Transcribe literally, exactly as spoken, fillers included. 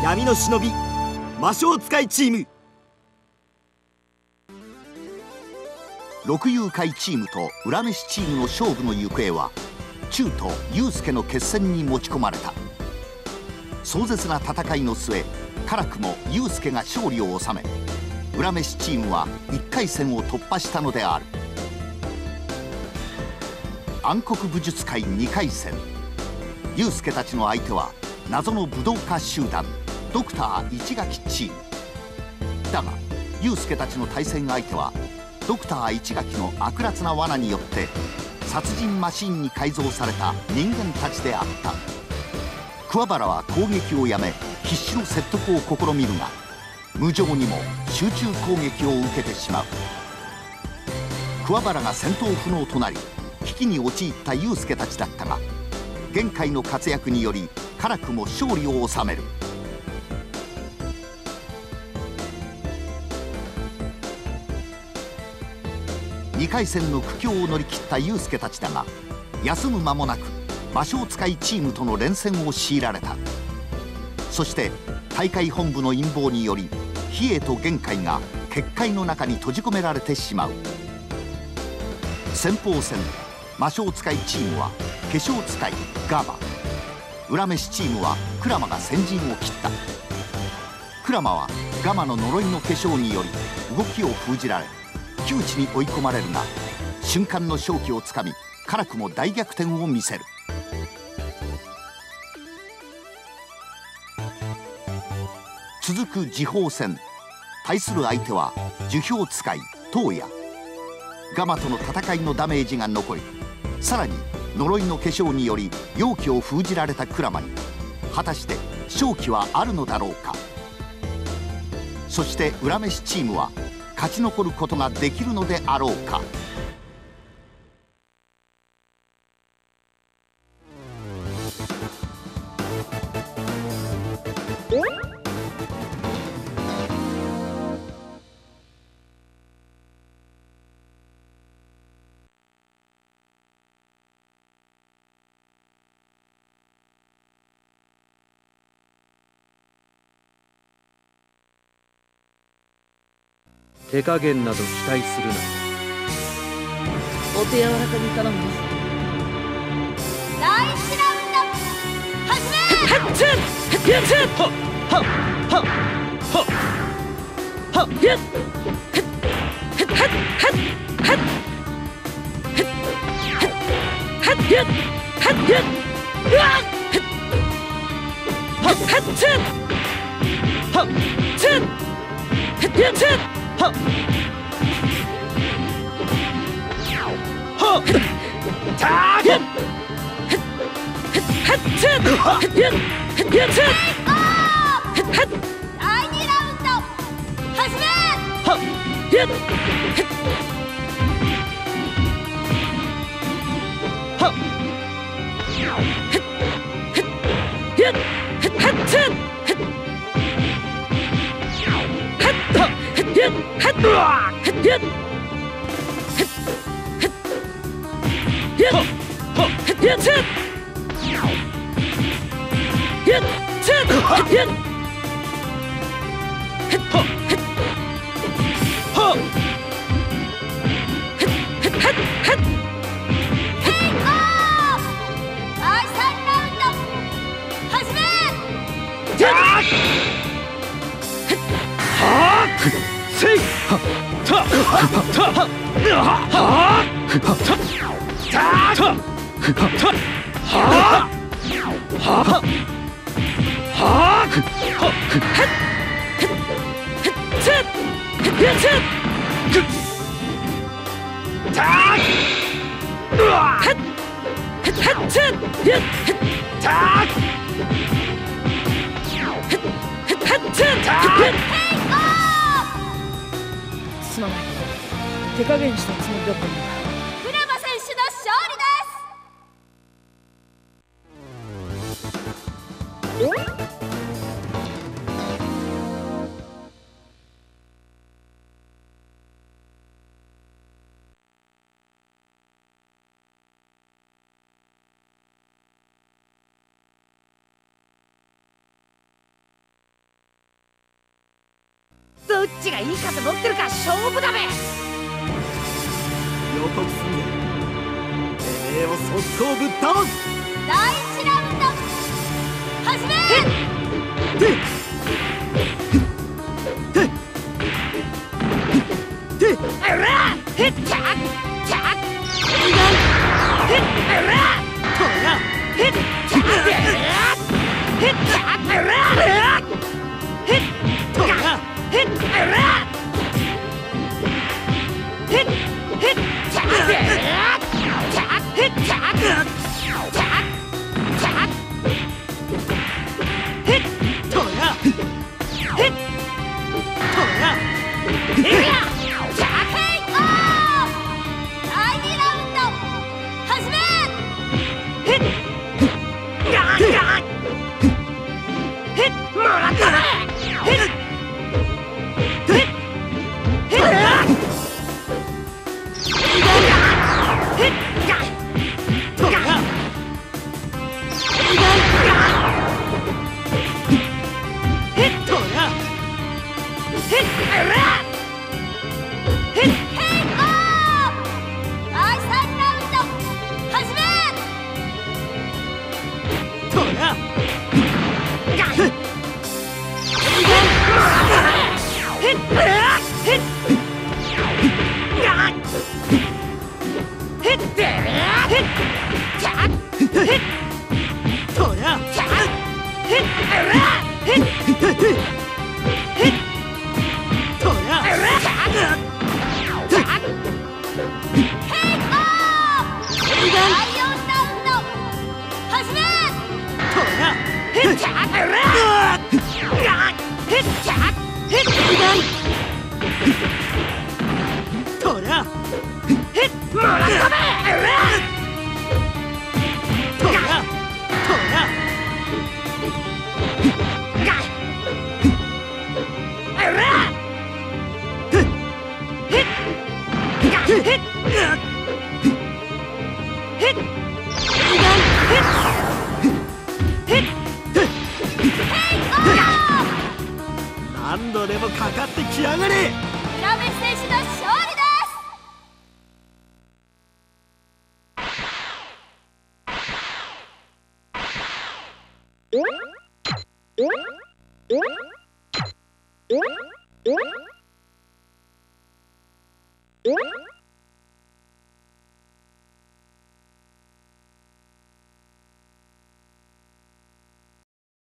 闇の忍び魔性使いチーム。 六遊会チームと浦飯チームの勝負の行方は中と祐介の決戦に持ち込まれた。壮絶な戦いの末、辛くも祐介が勝利を収め、浦飯チームはいっかい戦を突破したのである。暗黒武術会にかい戦、祐介たちの相手は謎の武道家集団ドクター一垣チームだが、祐介たちの対戦相手はドクター一垣の悪辣な罠によって殺人マシンに改造された人間たちであった。桑原は攻撃をやめ必死の説得を試みるが、無情にも集中攻撃を受けてしまう。桑原が戦闘不能となり危機に陥った祐介たちだったが、玄海の活躍により辛くも勝利を収める。にかい戦の苦境を乗り切った祐介たちだが、休む間もなく魔性使いチームとの連戦を強いられた。そして大会本部の陰謀により比叡と玄海が結界の中に閉じ込められてしまう。先鋒戦、魔性使いチームは化粧使いガバ、浦飯チームはクラマが先陣を切った。クラマはガマの呪いの化粧により動きを封じられ窮地に追い込まれるが、瞬間の勝機をつかみ辛くも大逆転を見せる。続く時報戦、対する相手は樹氷使い東野。ガマとの戦いのダメージが残り、さらに呪いの化粧により容器を封じられたクラマに果たして勝機はあるのだろうか。そして浦飯チームは勝ち残ることができるのであろうか。 手加減など期待するな。 お手柔らかに頼むよ。 第一ラウンド始め。 はっちゃんやっちゃんはっはっはっはっやっはっはっはっはっはっやっはっやっうわっはっはっちゃんはっちゃんやっちゃんはっはったーやっはっちゃんやっやっちゃんはっだいにラウンド始め。 はっやっはっやっはっちゃんはっやっはっうわーやっやっやっちゃんやっちゃんやっはっはっはっはっテイクオフ。だいさんラウンド始め。 やっはっせいはったはったははったたたははははつやつたうわはっつやたはっつたすまない。手加減したつもりだったんだ。 クラマ選手の勝利です。 どっちがいい数持ってるか勝負だべ。 予告すんでてめえを速攻ぶっ倒す。 第一ラウンド始め。 てててうらへっちゃっちゃっへっうらとやへっちゃっへっちゃっうらへっとやへっうらへっへっちゃっちゃっへっちゃっちゃっちゃっへっとやへっとやいやじゃあヘイオーだいにラウンド始め。へっやっやっへっもらったね。へっへっへっやっへっやっとやへっとやへっうらへっヘイオーだいさんラウンド始め。 とややっへっへっへっやっへっでへっちゃっへっとやちゃっへっうらへっへっとやうらちゃっちゃっヘイオーだいよんラウンド始め。 とやへっちゃっうらやっへっちゃっへっとやへっもらったべ。うらとやとやがうらへっがへっへっへっへっ何度でもかかってきやがれ。 浦部選手の勝利です。